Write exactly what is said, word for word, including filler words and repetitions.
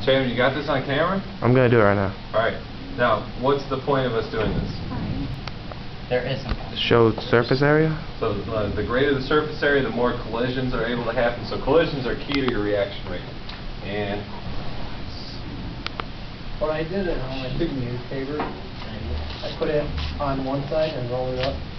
Chapman, you got this on camera? I'm gonna do it right now. Alright. Now, what's the point of us doing this? There isn't. Show surface area? So uh, the greater the surface area, the more collisions are able to happen. So collisions are key to your reaction rate. And what I did on my big newspaper, I put it on one side and roll it up